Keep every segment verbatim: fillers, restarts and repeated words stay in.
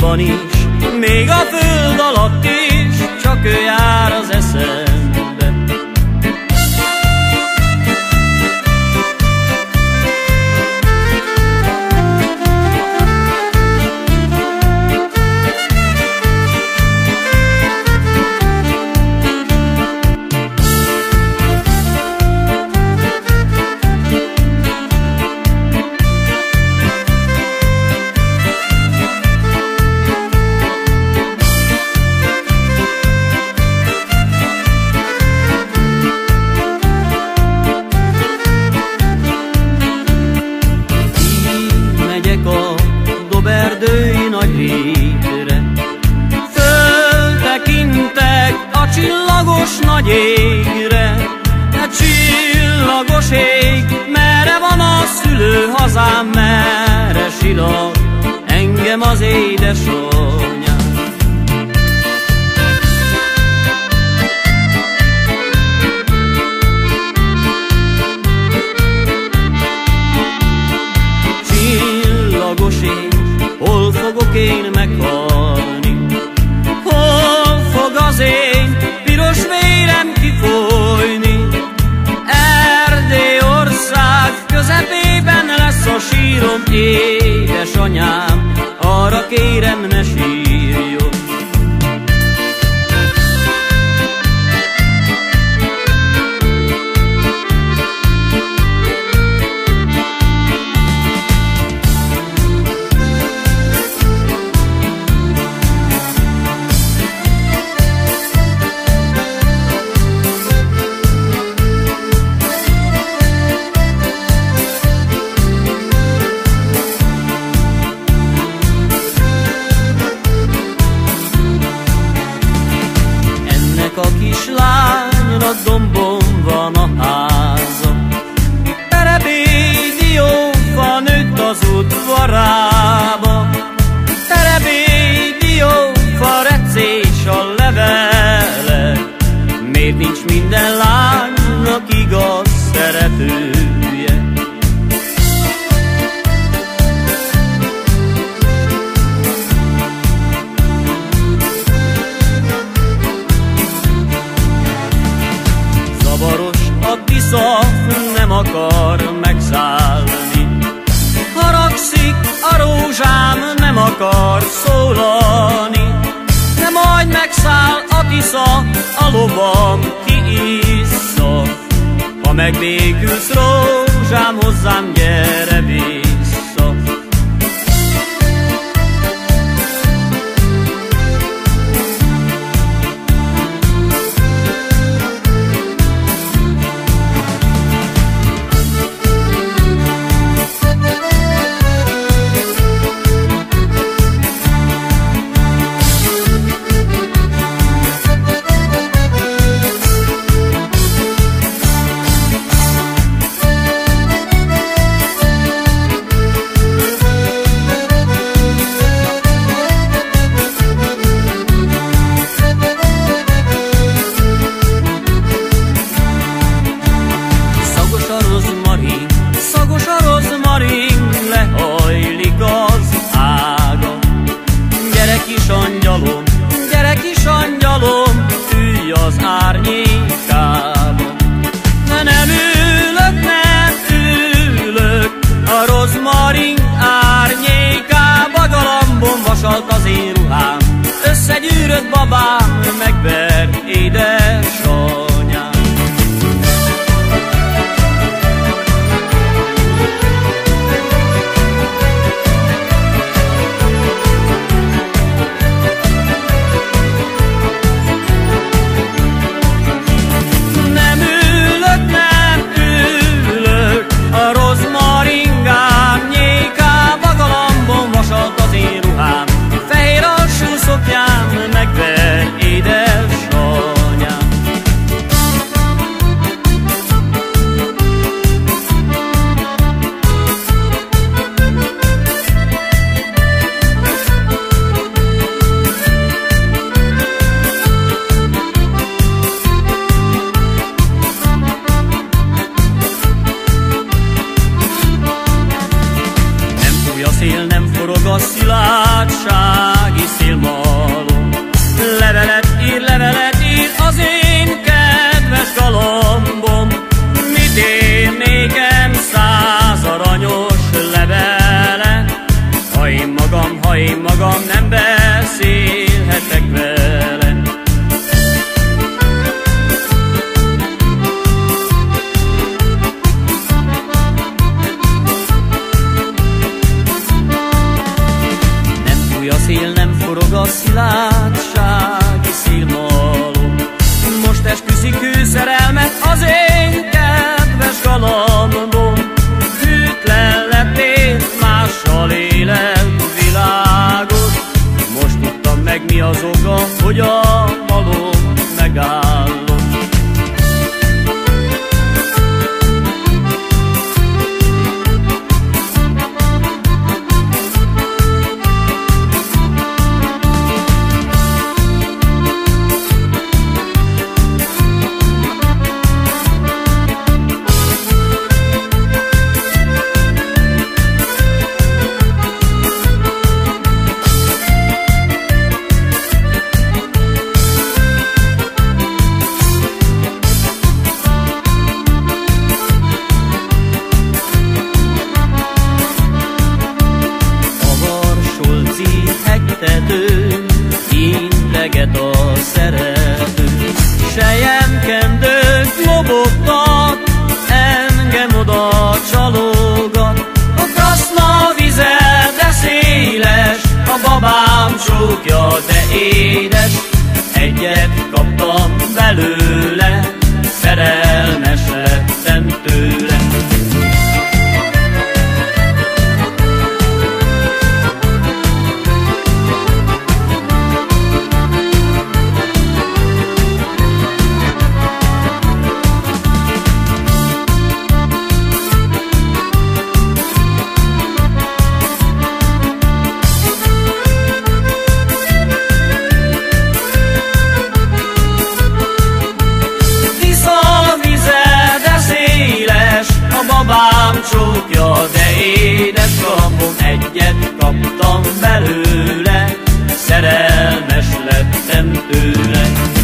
mennyországban is, még a föld alatt is, csak ő jár az eszembe. Doberdői nagy rétre, föltekintek a csillagos nagy égre. A csillagos ég, merre van a szülőhazám, merre silag engem az édesanyám. Csillagos ég, hol fogok én meghalni? Hol fog az én piros vérem kifolyni? Erdélyország közepében lesz a sírom, édesanyám, arra kérem, ne sírjon. A kislánynak dombon van a háza, terebédiófa nőtt az udvarába. Terebédiófa recés a levele, miért nincs minden lánynak igaz szeretője? Zavaros a Tisza, nem akar megszállni, haragszik a rózsám, nem akar szólani. De majd megszáll a Tisza, a lovam kiissza. Ha megbékülsz rózsám, hozzám gyere vissza. csókja, de édes, egyet kaptam belőle, szerelmes lettem tőle. Babám csókja, de édes kapom, egyet kaptam belőle, szerelmes lettem tőle.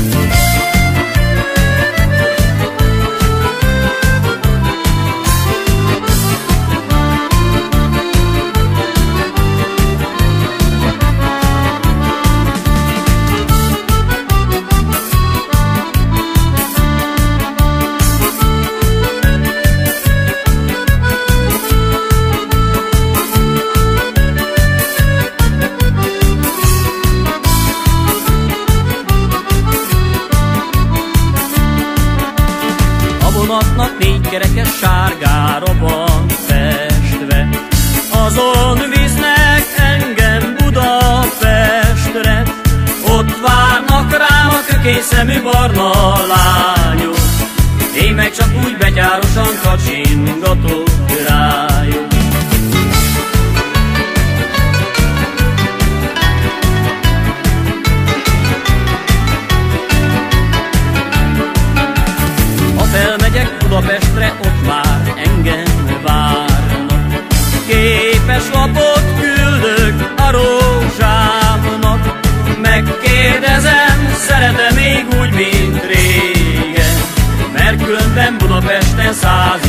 Vonatnak négy kerekes sárgára van festve, azon visznek engem Budapestre. Ott várnak rám a kökészemű barna lányok, én meg csak úgy betyárosan kacsingatok rájuk. Felmegyek Budapestre, ott már engem várnak. Képes lapot küldök a rózsámnak, megkérdezem, szeretem még úgy, mint régen, mert különben Budapesten száz